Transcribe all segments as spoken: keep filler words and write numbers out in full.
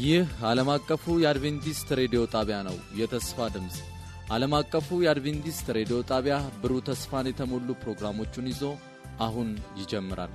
ይህ ዓለም አቀፉ የአድቬንቲስት ሬዲዮ ጣቢያ ነው። የተስፋ ድምጽ ዓለም አቀፉ የአድቬንቲስት ሬዲዮ ጣቢያ ብሩህ ተስፋን የተሞሉ ፕሮግራሞችን ይዞ አሁን ይጀምራል።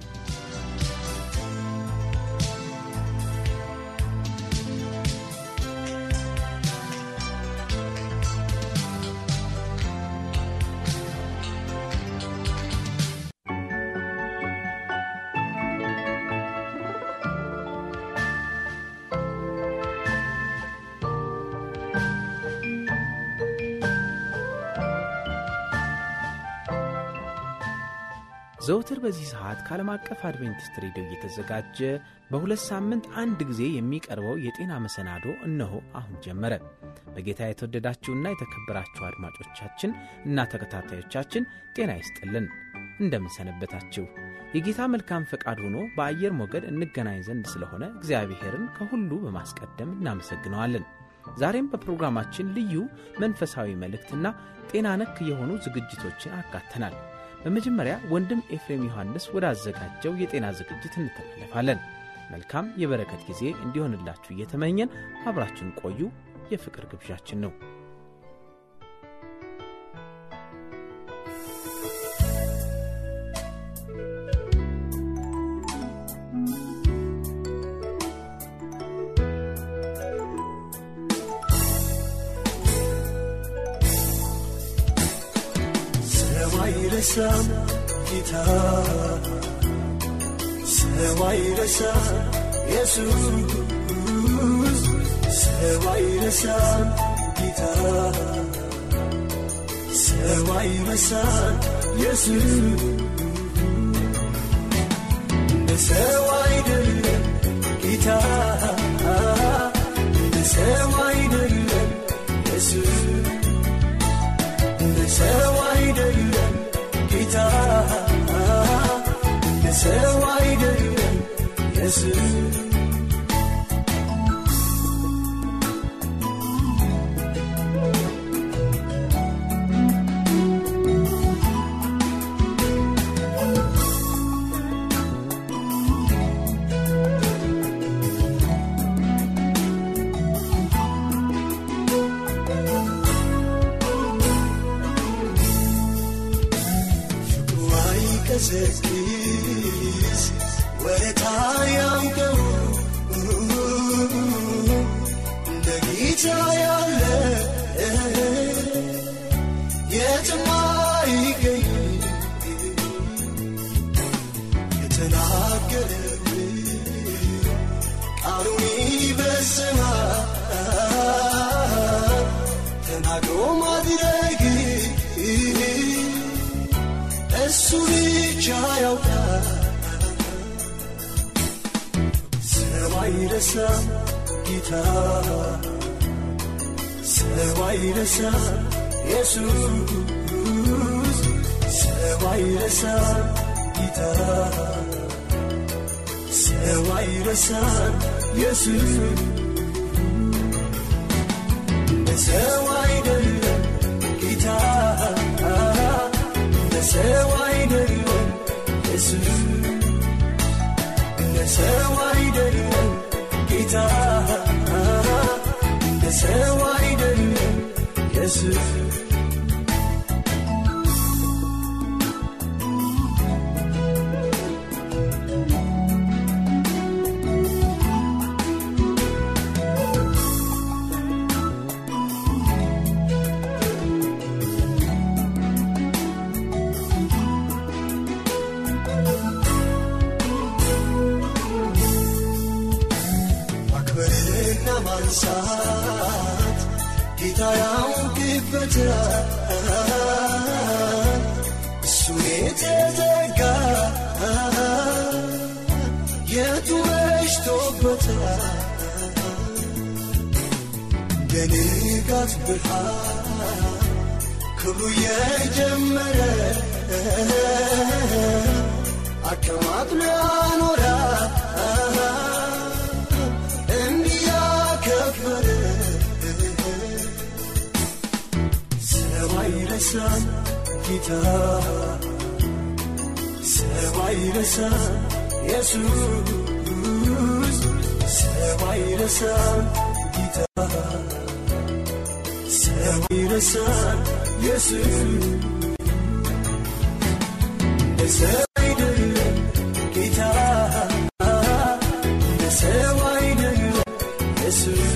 ዘውትር በዚህ ሰዓት ከዓለም አቀፍ አድቬንቲስት ሬዲዮ እየተዘጋጀ በሁለት ሳምንት አንድ ጊዜ የሚቀርበው የጤና መሰናዶ እነሆ አሁን ጀመረ። በጌታ የተወደዳችሁና የተከበራችሁ አድማጮቻችን እና ተከታታዮቻችን ጤና ይስጥልን። እንደምን ሰነበታችሁ? የጌታ መልካም ፈቃድ ሆኖ በአየር ሞገድ እንገናኝ ዘንድ ስለሆነ እግዚአብሔርን ከሁሉ በማስቀደም እናመሰግነዋለን። ዛሬም በፕሮግራማችን ልዩ መንፈሳዊ መልእክትና ጤና ነክ የሆኑ ዝግጅቶችን አካተናል። በመጀመሪያ ወንድም ኤፍሬም ዮሐንስ ወዳዘጋጀው የጤና ዝግጅት እንተላለፋለን። መልካም የበረከት ጊዜ እንዲሆንላችሁ እየተመኘን አብራችሁን ቆዩ የፍቅር ግብዣችን ነው። Sam kita sewairasa Jesus sewairasa kita sewairasa Jesus sewairasa kita sewairasa Jesus sewairasa kita sewairasa Jesus Zekis wetayamko ndagitayale yetmaige yetanagere aruni besma tenago madiregi Suri chayauta sewairasa kita sewairasa Jesus sewairasa kita sewairasa Jesus sewairasa kita sewairasa Jesus sewairasa kita sewairasa Jesus Sat kita yang kibata suite zega yetu eshtobata denigat birha kulu yejmara akamat lanora sewairasa kita sewairasa Jesus ሰው አይረሳም ጌታ ሰው አይረሳም ኢየሱስ ሰው አይደለም ጌታ ሰው አይደለም ኢየሱስ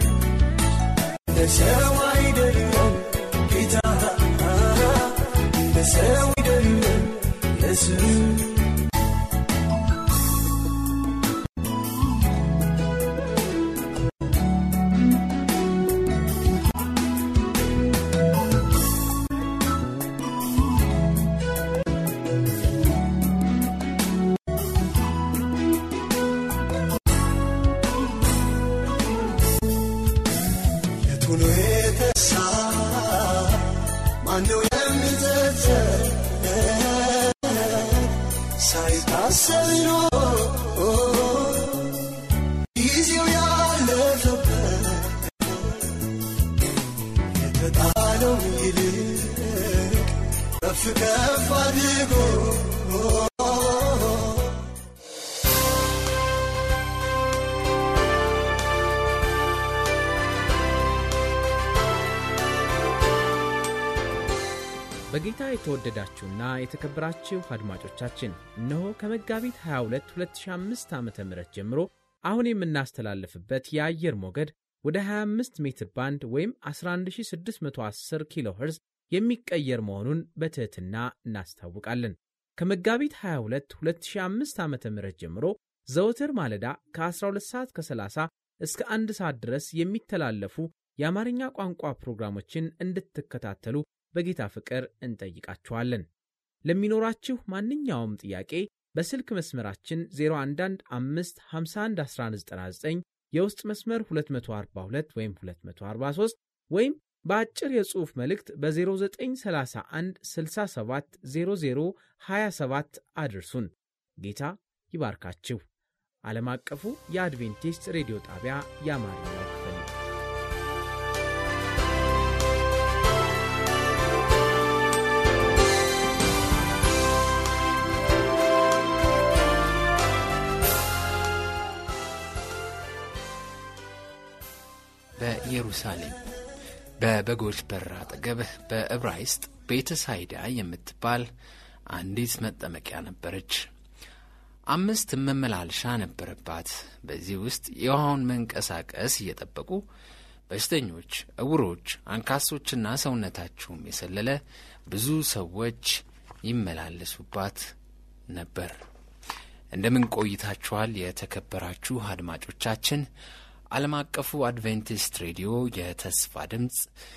ሰው አይደለም ጌታ ሰው አይደለም ኢየሱስ በጌታ የተወደዳችሁና የተከበራችሁ አድማጮቻችን እነሆ ከመጋቢት ሃያ ሁለት ሁለት ሺህ አምስት ዓመተ ምህረት ጀምሮ አሁን የምናስተላልፍበት የአየር ሞገድ ወደ ሃያ አምስት ሜትር ባንድ ወይም አስራ አንድ ሺህ ስድስት መቶ አስር ኪሎ ሄርዝ የሚቀየር መሆኑን በትህትና እናስታውቃለን። ከመጋቢት ሃያ ሁለት ሁለት ሺህ አምስት ዓመተ ምህረት ጀምሮ ዘወትር ማለዳ ከ12 ሰዓት ከሰላሳ እስከ አንድ ሰዓት ድረስ የሚተላለፉ የአማርኛ ቋንቋ ፕሮግራሞችን እንድትከታተሉ በጌታ ፍቅር እንጠይቃችኋለን። ለሚኖራችሁ ማንኛውም ጥያቄ በስልክ መስመራችን ዜሮ አንድ አንድ አምስት ሃምሳ አንድ አስራ አንድ ዘጠና ዘጠኝ የውስጥ መስመር ሁለት መቶ አርባ ሁለት ወይም ሁለት መቶ አርባ ሶስት ወይም በአጭር የጽሑፍ መልእክት በ0931 67 00 27 አድርሱን። ጌታ ይባርካችሁ። ዓለም አቀፉ የአድቬንቲስት ሬዲዮ ጣቢያ የአማርኛው ክፍል በኢየሩሳሌም በበጎች በር አጠገብ በዕብራይስጥ ቤተ ሳይዳ የምትባል አንዲት መጠመቂያ ነበረች። አምስት መመላለሻ ነበረባት። በዚህ ውስጥ የውሃውን መንቀሳቀስ እየጠበቁ በሽተኞች፣ ዕውሮች፣ አንካሶችና ሰውነታቸውም የሰለለ ብዙ ሰዎች ይመላለሱባት ነበር። እንደምን ቆይታችኋል የተከበራችሁ አድማጮቻችን? ዓለም አቀፉ አድቬንቲስት ሬዲዮ የተስፋ ድምጽ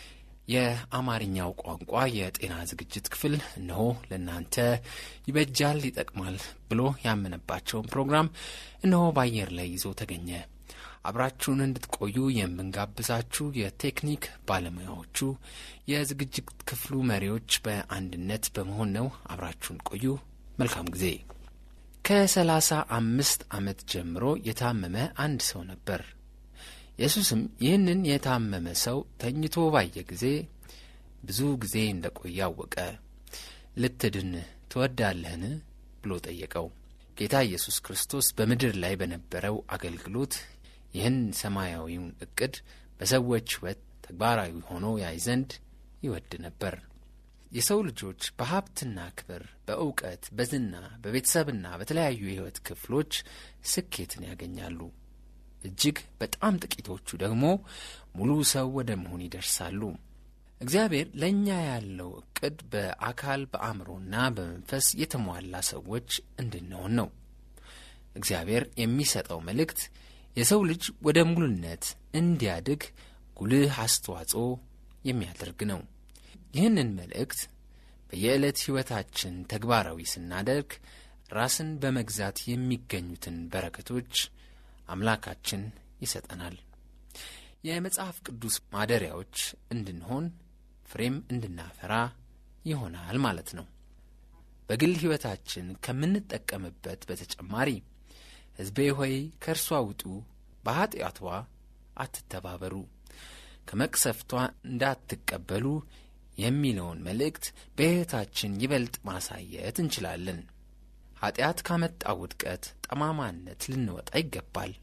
የአማርኛው ቋንቋ የጤና ዝግጅት ክፍል ነው ለናንተ ይበጃል ይጠቅማል ብሎ ያመነባቸውን ፕሮግራም ነው ባየር ላይ ይዞ ተገኘ። አብራችሁን እንድትቆዩ የምንጋብዛችሁ የቴክኒክ ባለሙያዎቹ የዝግጅት ክፍሉ መሪዎች በአንድነት በመሆን ነው። አብራችሁን ቆዩ። መልካም ጊዜ። ከሰላሳ አምስት ዓመት ጀምሮ የታመመ አንድ ሰው ነበር። ኢየሱስም ይህንን የታመመ ሰው ተኝቶ ባየ ጊዜ ብዙ ጊዜ እንደቆየ አወቀ። ልትድን ትወዳለህን ብሎ ጠየቀው። ጌታ ኢየሱስ ክርስቶስ በምድር ላይ በነበረው አገልግሎት ይህን ሰማያዊውን ዕቅድ በሰዎች ሕይወት ተግባራዊ ሆኖ ያይ ዘንድ ይወድ ነበር። የሰው ልጆች በሀብትና ክብር፣ በእውቀት፣ በዝና፣ በቤተሰብና በተለያዩ የሕይወት ክፍሎች ስኬትን ያገኛሉ። እጅግ በጣም ጥቂቶቹ ደግሞ ሙሉ ሰው ወደ መሆን ይደርሳሉ። እግዚአብሔር ለእኛ ያለው ዕቅድ በአካል በአእምሮና በመንፈስ የተሟላ ሰዎች እንድንሆን ነው። እግዚአብሔር የሚሰጠው መልእክት የሰው ልጅ ወደ ሙሉነት እንዲያድግ ጉልህ አስተዋጽኦ የሚያደርግ ነው። ይህንን መልእክት በየዕለት ሕይወታችን ተግባራዊ ስናደርግ ራስን በመግዛት የሚገኙትን በረከቶች አምላካችን ይሰጠናል። የመጽሐፍ ቅዱስ ማደሪያዎች እንድንሆን ፍሬም እንድናፈራ ይሆናል ማለት ነው። በግል ሕይወታችን ከምንጠቀምበት በተጨማሪ ሕዝቤ ሆይ ከእርሷ ውጡ፣ በኀጢአቷ አትተባበሩ፣ ከመቅሰፍቷ እንዳትቀበሉ የሚለውን መልእክት በሕይወታችን ይበልጥ ማሳየት እንችላለን። ኀጢአት ካመጣው ውድቀት፣ ጠማማነት ልንወጣ ይገባል።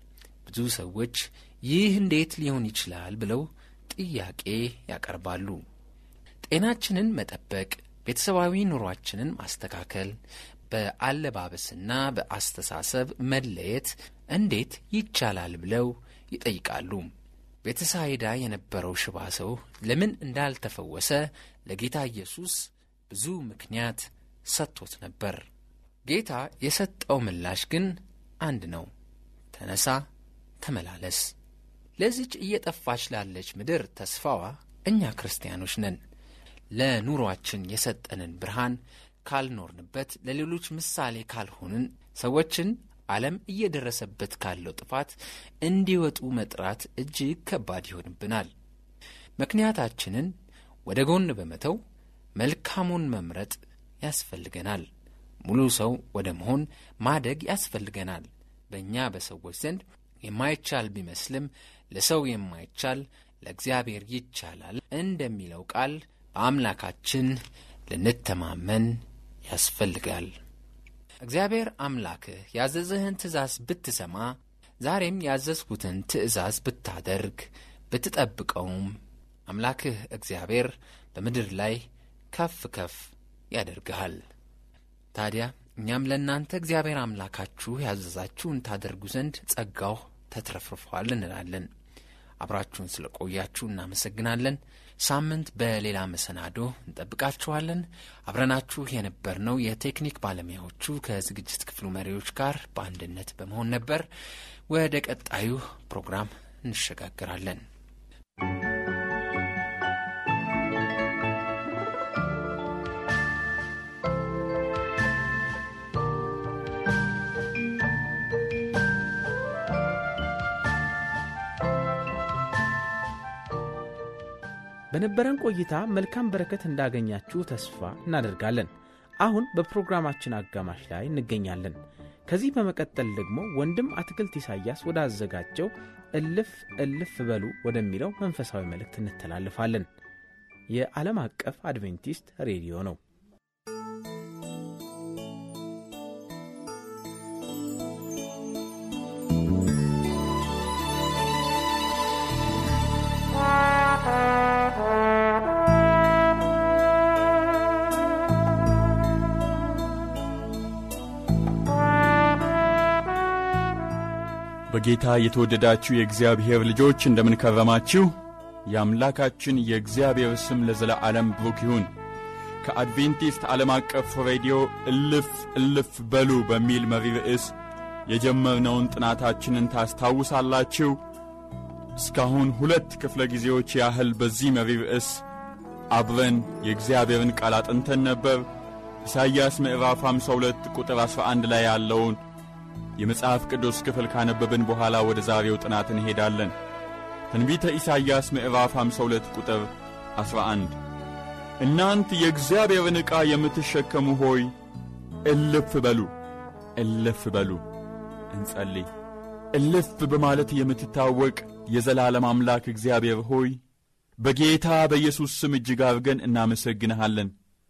ብዙ ሰዎች ይህ እንዴት ሊሆን ይችላል ብለው ጥያቄ ያቀርባሉ። ጤናችንን መጠበቅ፣ ቤተሰባዊ ኑሯችንን ማስተካከል፣ በአለባበስና በአስተሳሰብ መለየት እንዴት ይቻላል ብለው ይጠይቃሉ። ቤተሳይዳ የነበረው ሽባ ሰው ለምን እንዳልተፈወሰ ለጌታ ኢየሱስ ብዙ ምክንያት ሰጥቶት ነበር። ጌታ የሰጠው ምላሽ ግን አንድ ነው። ተነሳ፣ ተመላለስ። ለዚች እየጠፋች ላለች ምድር ተስፋዋ እኛ ክርስቲያኖች ነን። ለኑሯችን የሰጠንን ብርሃን ካልኖርንበት፣ ለሌሎች ምሳሌ ካልሆንን ሰዎችን ዓለም እየደረሰበት ካለው ጥፋት እንዲወጡ መጥራት እጅግ ከባድ ይሆንብናል። ምክንያታችንን ወደ ጎን በመተው መልካሙን መምረጥ ያስፈልገናል። ሙሉ ሰው ወደ መሆን ማደግ ያስፈልገናል። በእኛ በሰዎች ዘንድ የማይቻል ቢመስልም ለሰው የማይቻል ለእግዚአብሔር ይቻላል እንደሚለው ቃል በአምላካችን ልንተማመን ያስፈልጋል። እግዚአብሔር አምላክህ ያዘዘህን ትእዛዝ ብትሰማ፣ ዛሬም ያዘዝኩትን ትእዛዝ ብታደርግ ብትጠብቀውም አምላክህ እግዚአብሔር በምድር ላይ ከፍ ከፍ ያደርግሃል። ታዲያ እኛም ለእናንተ እግዚአብሔር አምላካችሁ ያዘዛችሁን ታደርጉ ዘንድ ጸጋው ተትረፍርፏል እንላለን። አብራችሁን ስለቆያችሁ እናመሰግናለን። ሳምንት በሌላ መሰናዶ እንጠብቃችኋለን። አብረናችሁ የነበርነው የቴክኒክ ባለሙያዎቹ ከዝግጅት ክፍሉ መሪዎች ጋር በአንድነት በመሆን ነበር። ወደ ቀጣዩ ፕሮግራም እንሸጋግራለን። በነበረን ቆይታ መልካም በረከት እንዳገኛችሁ ተስፋ እናደርጋለን። አሁን በፕሮግራማችን አጋማሽ ላይ እንገኛለን። ከዚህ በመቀጠል ደግሞ ወንድም አትክልት ኢሳያስ ወደ አዘጋጀው እልፍ እልፍ በሉ ወደሚለው መንፈሳዊ መልእክት እንተላለፋለን። የዓለም አቀፍ አድቬንቲስት ሬዲዮ ነው። በጌታ የተወደዳችሁ የእግዚአብሔር ልጆች እንደምን ከረማችሁ? የአምላካችን የእግዚአብሔር ስም ለዘላለም ብሩክ ይሁን። ከአድቬንቲስት ዓለም አቀፍ ሬዲዮ እልፍ እልፍ በሉ በሚል መሪ ርዕስ የጀመርነውን ጥናታችንን ታስታውሳላችሁ። እስካሁን ሁለት ክፍለ ጊዜዎች ያህል በዚህ መሪ ርዕስ አብረን የእግዚአብሔርን ቃል አጥንተን ነበር። ኢሳይያስ ምዕራፍ ሃምሳ ሁለት ቁጥር አስራ አንድ ላይ ያለውን የመጽሐፍ ቅዱስ ክፍል ካነበብን በኋላ ወደ ዛሬው ጥናት እንሄዳለን። ትንቢተ ኢሳይያስ ምዕራፍ ሃምሳ ሁለት ቁጥር አስራ አንድ እናንተ የእግዚአብሔርን ዕቃ የምትሸከሙ ሆይ እልፍ በሉ እልፍ በሉ። እንጸልይ። እልፍ በማለት የምትታወቅ የዘላለም አምላክ እግዚአብሔር ሆይ በጌታ በኢየሱስ ስም እጅግ አድርገን እናመሰግንሃለን።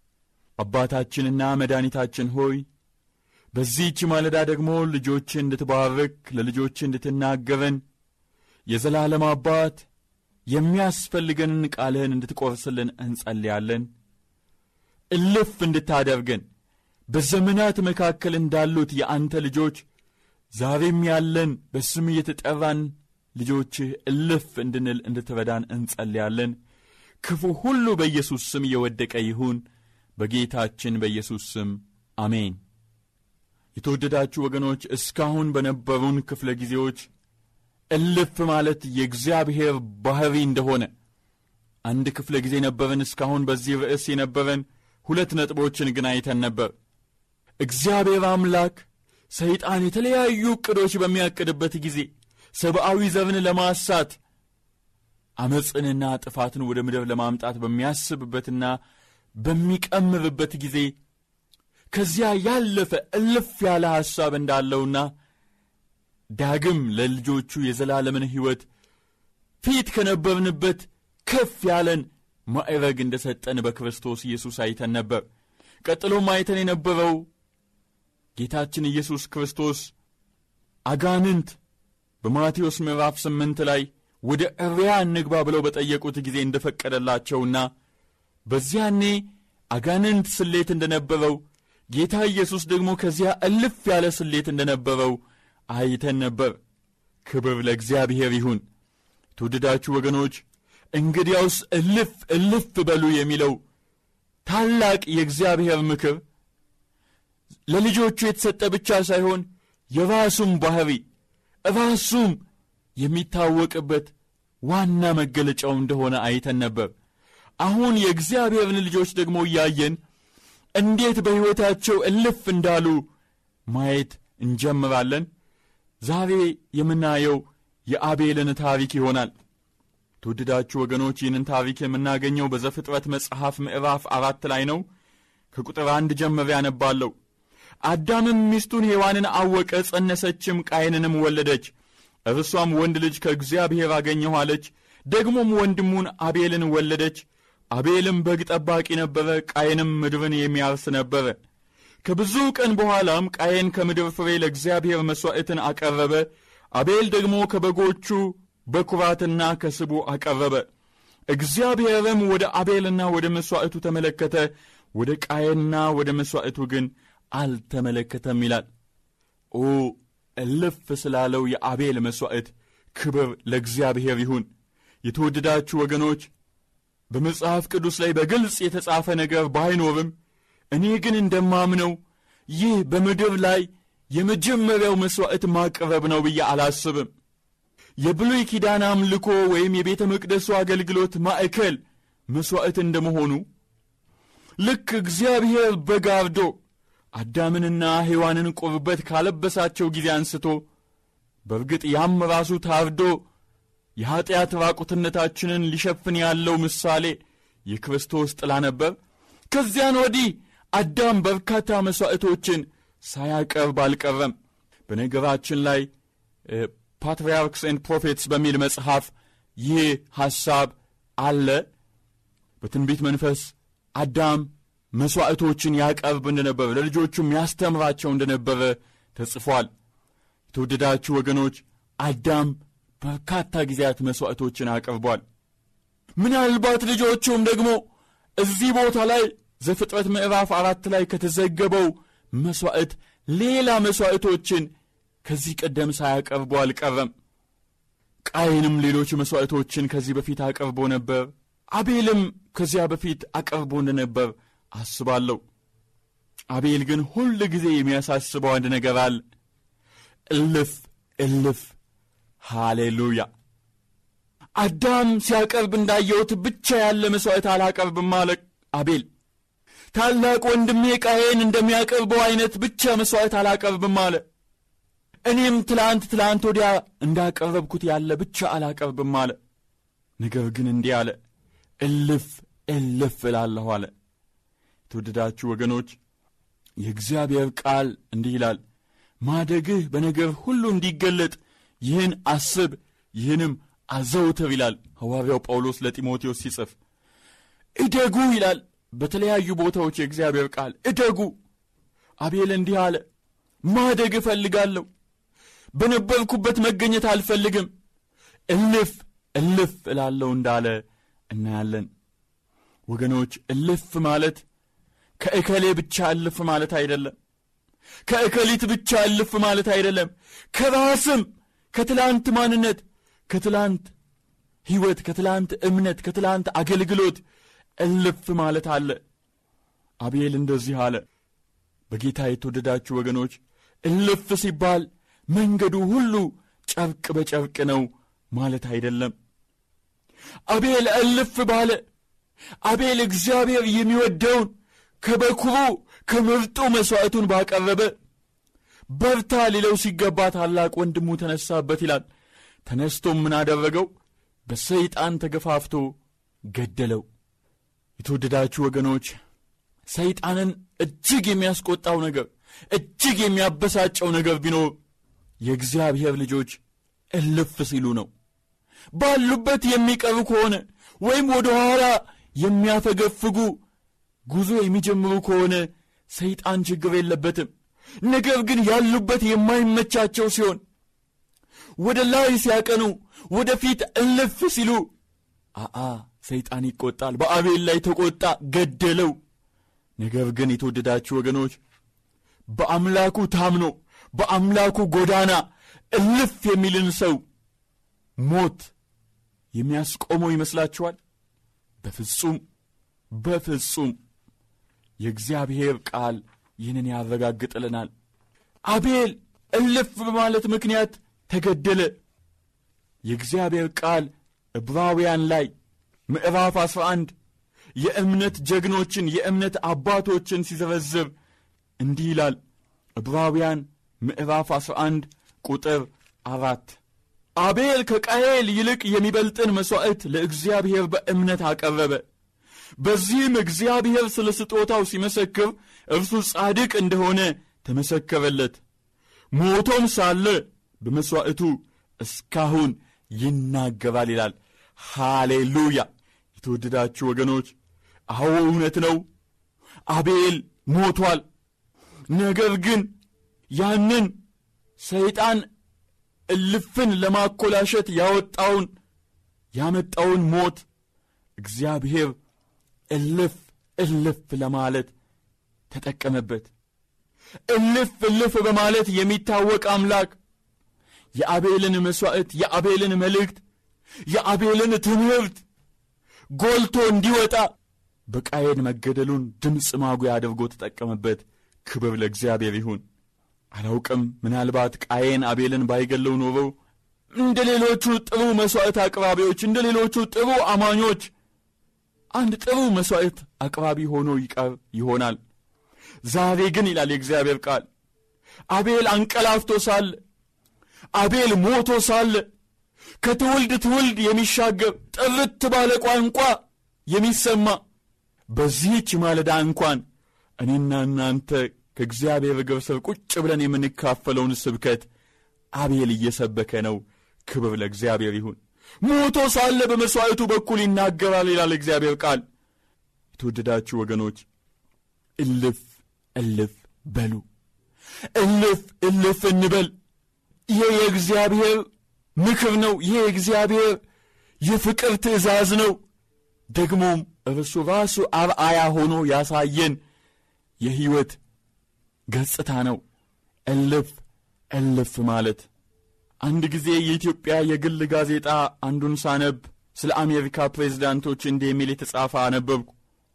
አባታችንና መድኃኒታችን ሆይ በዚህች ማለዳ ደግሞ ልጆችን እንድትባርክ ለልጆችን እንድትናገረን የዘላለም አባት የሚያስፈልገንን ቃልህን እንድትቆርስልን እንጸልያለን። እልፍ እንድታደርገን በዘመናት መካከል እንዳሉት የአንተ ልጆች ዛሬም ያለን በስም የተጠራን ልጆችህ እልፍ እንድንል እንድትረዳን እንጸልያለን። ክፉ ሁሉ በኢየሱስ ስም የወደቀ ይሁን። በጌታችን በኢየሱስ ስም አሜን። የተወደዳችሁ ወገኖች እስካሁን በነበሩን ክፍለ ጊዜዎች እልፍ ማለት የእግዚአብሔር ባህሪ እንደሆነ አንድ ክፍለ ጊዜ ነበረን። እስካሁን በዚህ ርዕስ የነበረን ሁለት ነጥቦችን ግን አይተን ነበር። እግዚአብሔር አምላክ ሰይጣን የተለያዩ ዕቅዶች በሚያቅድበት ጊዜ ሰብአዊ ዘርን ለማሳት አመጽንና ጥፋትን ወደ ምድር ለማምጣት በሚያስብበትና በሚቀምርበት ጊዜ ከዚያ ያለፈ እልፍ ያለ ሐሳብ እንዳለውና ዳግም ለልጆቹ የዘላለምን ሕይወት ፊት ከነበርንበት ከፍ ያለን ማዕረግ እንደሰጠን በክርስቶስ ኢየሱስ አይተን ነበር። ቀጥሎም አይተን የነበረው ጌታችን ኢየሱስ ክርስቶስ አጋንንት በማቴዎስ ምዕራፍ ስምንት ላይ ወደ እሪያ እንግባ ብለው በጠየቁት ጊዜ እንደፈቀደላቸውና በዚያኔ አጋንንት ስሌት እንደነበረው ጌታ ኢየሱስ ደግሞ ከዚያ እልፍ ያለ ስሌት እንደነበረው አይተን ነበር። ክብር ለእግዚአብሔር ይሁን። ተወደዳችሁ ወገኖች፣ እንግዲያውስ እልፍ እልፍ በሉ የሚለው ታላቅ የእግዚአብሔር ምክር ለልጆቹ የተሰጠ ብቻ ሳይሆን የራሱም ባህሪ ራሱም የሚታወቅበት ዋና መገለጫው እንደሆነ አይተን ነበር። አሁን የእግዚአብሔርን ልጆች ደግሞ እያየን እንዴት በሕይወታቸው እልፍ እንዳሉ ማየት እንጀምራለን። ዛሬ የምናየው የአቤልን ታሪክ ይሆናል። ተወደዳችሁ ወገኖች፣ ይህንን ታሪክ የምናገኘው በዘፍጥረት መጽሐፍ ምዕራፍ አራት ላይ ነው። ከቁጥር አንድ ጀምሬ አነባለሁ። አዳምም ሚስቱን ሔዋንን አወቀ፣ ጸነሰችም፣ ቃየንንም ወለደች። እርሷም ወንድ ልጅ ከእግዚአብሔር አገኘሁ አለች። ደግሞም ወንድሙን አቤልን ወለደች። አቤልም በግ ጠባቂ ነበረ፣ ቃየንም ምድርን የሚያርስ ነበረ። ከብዙ ቀን በኋላም ቃየን ከምድር ፍሬ ለእግዚአብሔር መሥዋዕትን አቀረበ። አቤል ደግሞ ከበጎቹ በኩራትና ከስቡ አቀረበ። እግዚአብሔርም ወደ አቤልና ወደ መሥዋዕቱ ተመለከተ፣ ወደ ቃየንና ወደ መሥዋዕቱ ግን አልተመለከተም ይላል። ኦ እልፍ ስላለው የአቤል መሥዋዕት ክብር ለእግዚአብሔር ይሁን። የተወደዳችሁ ወገኖች፣ በመጽሐፍ ቅዱስ ላይ በግልጽ የተጻፈ ነገር ባይኖርም እኔ ግን እንደማምነው ይህ በምድር ላይ የመጀመሪያው መሥዋዕት ማቅረብ ነው ብዬ አላስብም። የብሉይ ኪዳን አምልኮ ወይም የቤተ መቅደሱ አገልግሎት ማዕከል መሥዋዕት እንደመሆኑ ልክ እግዚአብሔር በግ አርዶ አዳምንና ሔዋንን ቁርበት ካለበሳቸው ጊዜ አንስቶ በርግጥ ያም ራሱ ታርዶ የኀጢአት ራቁትነታችንን ሊሸፍን ያለው ምሳሌ የክርስቶስ ጥላ ነበር። ከዚያን ወዲህ አዳም በርካታ መሥዋዕቶችን ሳያቀርብ አልቀረም። በነገራችን ላይ ፓትርያርክስ ኤንድ ፕሮፌትስ በሚል መጽሐፍ ይህ ሐሳብ አለ። በትንቢት መንፈስ አዳም መሥዋዕቶችን ያቀርብ እንደነበረ፣ ለልጆቹም ያስተምራቸው እንደነበረ ተጽፏል። የተወደዳችሁ ወገኖች፣ አዳም በርካታ ጊዜያት መሥዋዕቶችን አቅርቧል። ምናልባት ልጆቹም ደግሞ እዚህ ቦታ ላይ ዘፍጥረት ምዕራፍ አራት ላይ ከተዘገበው መሥዋዕት ሌላ መሥዋዕቶችን ከዚህ ቀደም ሳያቀርቡ አልቀረም። ቃየንም ሌሎች መሥዋዕቶችን ከዚህ በፊት አቅርቦ ነበር። አቤልም ከዚያ በፊት አቅርቦ እንደነበር አስባለሁ። አቤል ግን ሁል ጊዜ የሚያሳስበው አንድ ነገር አለ። እልፍ እልፍ። ሃሌሉያ። አዳም ሲያቀርብ እንዳየሁት ብቻ ያለ መሥዋዕት አላቀርብም አለ አቤል። ታላቅ ወንድሜ ቃየን እንደሚያቀርበው አይነት ብቻ መሥዋዕት አላቀርብም አለ። እኔም ትላንት ትላንት ወዲያ እንዳቀረብኩት ያለ ብቻ አላቀርብም አለ። ነገር ግን እንዲህ አለ፣ እልፍ እልፍ እላለሁ አለ። የተወደዳችሁ ወገኖች፣ የእግዚአብሔር ቃል እንዲህ ይላል፣ ማደግህ በነገር ሁሉ እንዲገለጥ ይህን አስብ፣ ይህንም አዘውትር ይላል ሐዋርያው ጳውሎስ ለጢሞቴዎስ ሲጽፍ። እደጉ ይላል በተለያዩ ቦታዎች የእግዚአብሔር ቃል እደጉ። አቤል እንዲህ አለ፣ ማደግ እፈልጋለሁ፣ በነበርኩበት መገኘት አልፈልግም፣ እልፍ እልፍ እላለሁ እንዳለ እናያለን። ወገኖች፣ እልፍ ማለት ከእከሌ ብቻ እልፍ ማለት አይደለም። ከእከሊት ብቻ እልፍ ማለት አይደለም። ከራስም ከትላንት ማንነት፣ ከትላንት ሕይወት፣ ከትላንት እምነት፣ ከትላንት አገልግሎት እልፍ ማለት አለ። አቤል እንደዚህ አለ። በጌታ የተወደዳችሁ ወገኖች፣ እልፍ ሲባል መንገዱ ሁሉ ጨርቅ በጨርቅ ነው ማለት አይደለም። አቤል እልፍ ባለ፣ አቤል እግዚአብሔር የሚወደውን ከበኩሩ ከምርጡ መሥዋዕቱን ባቀረበ፣ በርታ ሊለው ሲገባ ታላቅ ወንድሙ ተነሳበት ይላል። ተነስቶም ምን አደረገው? በሰይጣን ተገፋፍቶ ገደለው። የተወደዳችሁ ወገኖች፣ ሰይጣንን እጅግ የሚያስቆጣው ነገር፣ እጅግ የሚያበሳጨው ነገር ቢኖር የእግዚአብሔር ልጆች እልፍ ሲሉ ነው። ባሉበት የሚቀሩ ከሆነ ወይም ወደ ኋላ የሚያፈገፍጉ ጉዞ የሚጀምሩ ከሆነ ሰይጣን ችግር የለበትም። ነገር ግን ያሉበት የማይመቻቸው ሲሆን፣ ወደ ላይ ሲያቀኑ ወደ ፊት እልፍ ሲሉ አአ ሰይጣን ይቆጣል። በአቤል ላይ ተቆጣ፣ ገደለው። ነገር ግን የተወደዳችሁ ወገኖች በአምላኩ ታምኖ በአምላኩ ጎዳና እልፍ የሚልን ሰው ሞት የሚያስቆመው ይመስላችኋል? በፍጹም በፍጹም። የእግዚአብሔር ቃል ይህንን ያረጋግጥልናል። አቤል እልፍ በማለት ምክንያት ተገደለ። የእግዚአብሔር ቃል ዕብራውያን ላይ ምዕራፍ አስራ አንድ የእምነት ጀግኖችን የእምነት አባቶችን ሲዘረዝር እንዲህ ይላል። ዕብራውያን ምዕራፍ አስራ አንድ ቁጥር አራት አቤል ከቃየል ይልቅ የሚበልጥን መሥዋዕት ለእግዚአብሔር በእምነት አቀረበ። በዚህም እግዚአብሔር ስለ ስጦታው ሲመሰክር እርሱ ጻድቅ እንደሆነ ተመሰከረለት። ሞቶም ሳለ በመሥዋዕቱ እስካሁን ይናገራል ይላል። ሃሌሉያ! የተወደዳችሁ ወገኖች፣ አዎ እውነት ነው፣ አቤል ሞቷል። ነገር ግን ያንን ሰይጣን እልፍን ለማኮላሸት ያወጣውን ያመጣውን ሞት እግዚአብሔር እልፍ እልፍ ለማለት ተጠቀመበት። እልፍ እልፍ በማለት የሚታወቅ አምላክ የአቤልን መሥዋዕት፣ የአቤልን መልእክት፣ የአቤልን ትምህርት ጎልቶ እንዲወጣ በቃየን መገደሉን ድምፅ ማጉያ አድርጎ ተጠቀመበት። ክብር ለእግዚአብሔር ይሁን። አላውቅም፣ ምናልባት ቃየን አቤልን ባይገለው ኖሮ እንደ ሌሎቹ ጥሩ መሥዋዕት አቅራቢዎች፣ እንደ ሌሎቹ ጥሩ አማኞች አንድ ጥሩ መሥዋዕት አቅራቢ ሆኖ ይቀር ይሆናል። ዛሬ ግን ይላል የእግዚአብሔር ቃል አቤል አንቀላፍቶ ሳለ፣ አቤል ሞቶ ሳለ ከትውልድ ትውልድ የሚሻገር ጥርት ባለ ቋንቋ የሚሰማ በዚህች ማለዳ እንኳን እኔና እናንተ ከእግዚአብሔር እግር ስር ቁጭ ብለን የምንካፈለውን ስብከት አቤል እየሰበከ ነው። ክብር ለእግዚአብሔር ይሁን። ሞቶ ሳለ በመሥዋዕቱ በኩል ይናገራል ይላል እግዚአብሔር ቃል። የተወደዳችሁ ወገኖች እልፍ እልፍ በሉ፣ እልፍ እልፍ እንበል። ይሄ የእግዚአብሔር ምክር ነው። ይሄ የእግዚአብሔር የፍቅር ትእዛዝ ነው። ደግሞም እርሱ ራሱ አርአያ ሆኖ ያሳየን የሕይወት ገጽታ ነው። እልፍ እልፍ ማለት አንድ ጊዜ የኢትዮጵያ የግል ጋዜጣ አንዱን ሳነብ ስለ አሜሪካ ፕሬዝዳንቶች እንዲህ የሚል የተጻፈ አነበብኩ።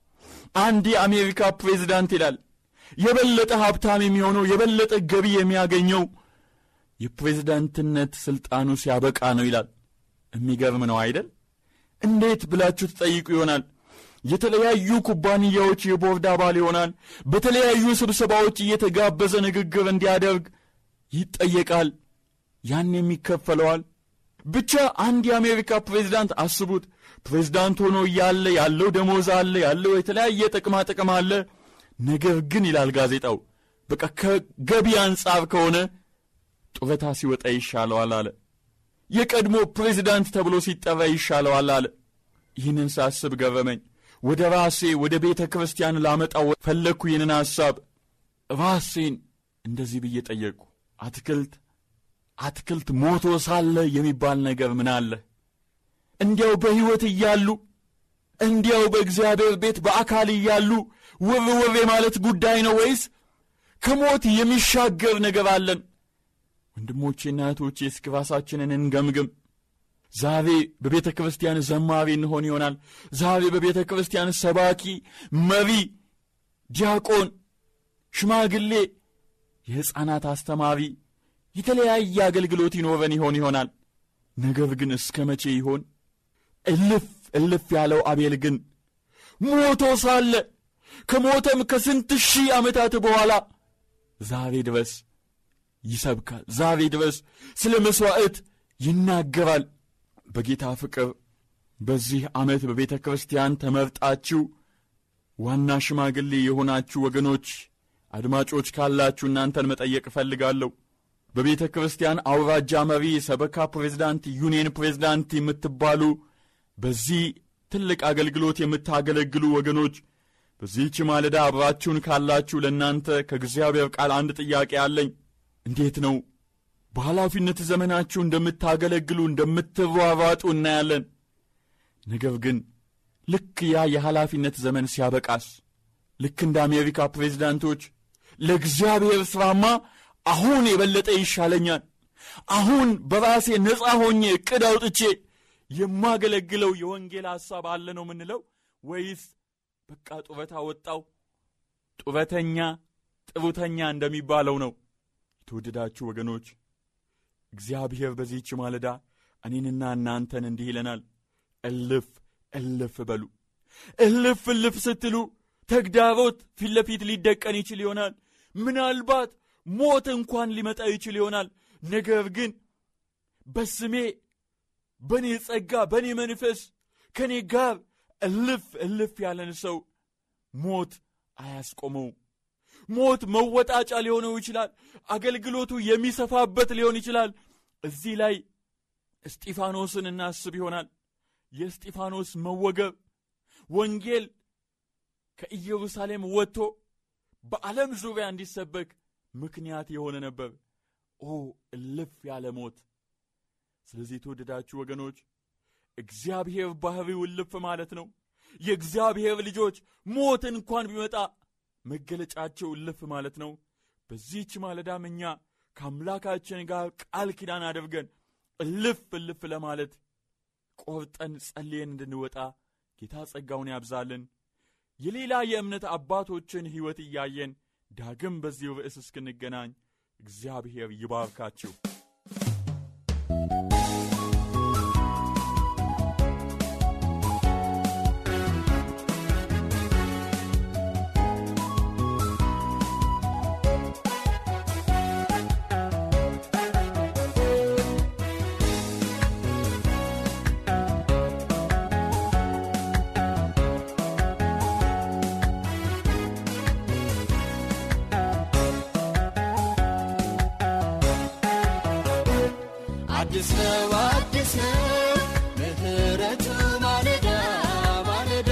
አንድ የአሜሪካ ፕሬዝዳንት ይላል የበለጠ ሀብታም የሚሆነው የበለጠ ገቢ የሚያገኘው የፕሬዝዳንትነት ስልጣኑ ሲያበቃ ነው ይላል። የሚገርም ነው አይደል? እንዴት ብላችሁ ትጠይቁ ይሆናል። የተለያዩ ኩባንያዎች የቦርድ አባል ይሆናል። በተለያዩ ስብሰባዎች እየተጋበዘ ንግግር እንዲያደርግ ይጠየቃል። ያን የሚከፈለዋል። ብቻ አንድ የአሜሪካ ፕሬዝዳንት አስቡት፣ ፕሬዝዳንት ሆኖ እያለ ያለው ደሞዝ አለ፣ ያለው የተለያየ ጥቅማ ጥቅም አለ። ነገር ግን ይላል ጋዜጣው በቃ ከገቢ አንጻር ከሆነ ጡረታ ሲወጣ ይሻለዋል አለ። የቀድሞ ፕሬዝዳንት ተብሎ ሲጠራ ይሻለዋል አለ። ይህንን ሳስብ ገረመኝ። ወደ ራሴ ወደ ቤተ ክርስቲያን ላመጣው ፈለግኩ። ይህንን ሐሳብ ራሴን እንደዚህ ብዬ ጠየቅኩ። አትክልት አትክልት ሞቶ ሳለ የሚባል ነገር ምን አለ? እንዲያው በሕይወት እያሉ እንዲያው በእግዚአብሔር ቤት በአካል እያሉ ውር ውር ማለት ጉዳይ ነው ወይስ ከሞት የሚሻገር ነገር አለን? ወንድሞቼና እህቶቼ እስኪ ራሳችንን እንገምግም። ዛሬ በቤተ ክርስቲያን ዘማሪ እንሆን ይሆናል። ዛሬ በቤተ ክርስቲያን ሰባኪ፣ መሪ፣ ዲያቆን፣ ሽማግሌ፣ የሕፃናት አስተማሪ፣ የተለያየ አገልግሎት ይኖረን ይሆን ይሆናል። ነገር ግን እስከ መቼ ይሆን? እልፍ እልፍ ያለው አቤል ግን ሞቶ ሳለ ከሞተም ከስንት ሺህ ዓመታት በኋላ ዛሬ ድረስ ይሰብካል። ዛሬ ድረስ ስለ መሥዋዕት ይናገራል። በጌታ ፍቅር በዚህ ዓመት በቤተ ክርስቲያን ተመርጣችሁ ዋና ሽማግሌ የሆናችሁ ወገኖች አድማጮች ካላችሁ እናንተን መጠየቅ እፈልጋለሁ። በቤተ ክርስቲያን አውራጃ መሪ፣ ሰበካ ፕሬዝዳንት፣ ዩኒየን ፕሬዝዳንት የምትባሉ በዚህ ትልቅ አገልግሎት የምታገለግሉ ወገኖች በዚህች ማለዳ አብራችሁን ካላችሁ ለእናንተ ከእግዚአብሔር ቃል አንድ ጥያቄ አለኝ። እንዴት ነው በኃላፊነት ዘመናችሁ እንደምታገለግሉ እንደምትሯሯጡ እናያለን። ነገር ግን ልክ ያ የኃላፊነት ዘመን ሲያበቃስ ልክ እንደ አሜሪካ ፕሬዝዳንቶች ለእግዚአብሔር ሥራማ አሁን የበለጠ ይሻለኛል፣ አሁን በራሴ ነፃ ሆኜ ዕቅድ አውጥቼ የማገለግለው የወንጌል ሐሳብ አለ ነው ምንለው? ወይስ በቃ ጡረታ ወጣው ጡረተኛ ጥሩተኛ እንደሚባለው ነው? የተወደዳችሁ ወገኖች እግዚአብሔር በዚህች ማለዳ እኔንና እናንተን እንዲህ ይለናል፣ እልፍ እልፍ በሉ። እልፍ እልፍ ስትሉ ተግዳሮት ፊት ለፊት ሊደቀን ይችል ይሆናል። ምናልባት ሞት እንኳን ሊመጣ ይችል ይሆናል። ነገር ግን በስሜ በኔ ጸጋ በኔ መንፈስ ከኔ ጋር እልፍ እልፍ ያለን ሰው ሞት አያስቆመው። ሞት መወጣጫ ሊሆነው ይችላል። አገልግሎቱ የሚሰፋበት ሊሆን ይችላል። እዚህ ላይ እስጢፋኖስን እናስብ ይሆናል። የእስጢፋኖስ መወገብ ወንጌል ከኢየሩሳሌም ወጥቶ በዓለም ዙሪያ እንዲሰበክ ምክንያት የሆነ ነበር። ኦ እልፍ ያለ ሞት! ስለዚህ የተወደዳችሁ ወገኖች እግዚአብሔር ባህሪው እልፍ ማለት ነው። የእግዚአብሔር ልጆች ሞት እንኳን ቢመጣ መገለጫቸው እልፍ ማለት ነው። በዚህች ማለዳም እኛ ከአምላካችን ጋር ቃል ኪዳን አድርገን እልፍ እልፍ ለማለት ቆርጠን ጸልየን እንድንወጣ ጌታ ጸጋውን ያብዛልን። የሌላ የእምነት አባቶችን ሕይወት እያየን ዳግም በዚህ ርዕስ እስክንገናኝ እግዚአብሔር ይባርካችሁ። አዲስ ነው አዲስ ነው ምህረቱ ማለዳ ማለዳ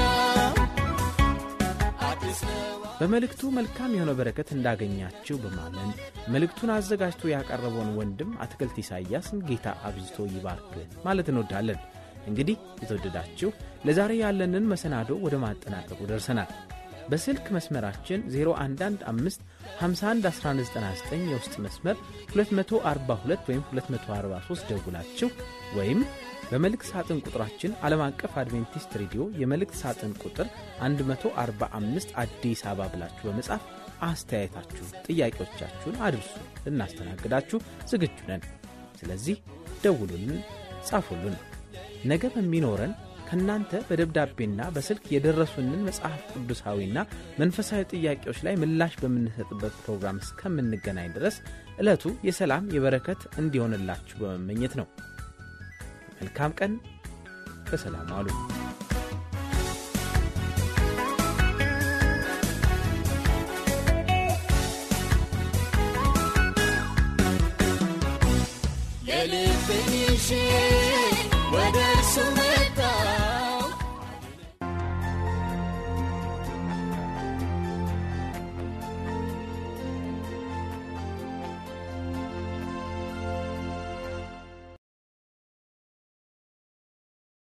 አዲስ ነው። በመልእክቱ መልካም የሆነ በረከት እንዳገኛችሁ በማመን መልእክቱን አዘጋጅቶ ያቀረበውን ወንድም አትክልት ኢሳይያስን ጌታ አብዝቶ ይባርክ ማለት እንወዳለን። እንግዲህ የተወደዳችሁ ለዛሬ ያለንን መሰናዶ ወደ ማጠናቀቁ ደርሰናል። በስልክ መስመራችን ዜሮ አንድ አንድ አምስት ሃምሳ አንድ አስራ አንድ ዘጠና ዘጠኝ የውስጥ መስመር ሁለት መቶ አርባ ሁለት ወይም ሁለት መቶ አርባ ሶስት ደውላችሁ ወይም በመልእክት ሳጥን ቁጥራችን ዓለም አቀፍ አድቬንቲስት ሬዲዮ የመልእክት ሳጥን ቁጥር መቶ አርባ አምስት አዲስ አበባ ብላችሁ በመጻፍ አስተያየታችሁ፣ ጥያቄዎቻችሁን አድርሱ። ልናስተናግዳችሁ ዝግጁ ነን። ስለዚህ ደውሉልን፣ ጻፉልን። ነገ በሚኖረን ከናንተ በደብዳቤና በስልክ የደረሱንን መጽሐፍ ቅዱሳዊና መንፈሳዊ ጥያቄዎች ላይ ምላሽ በምንሰጥበት ፕሮግራም እስከምንገናኝ ድረስ ዕለቱ የሰላም የበረከት እንዲሆንላችሁ በመመኘት ነው። መልካም ቀን፣ በሰላም ዋሉ። የልቤን ይዤ ወደ እርሱ መጣ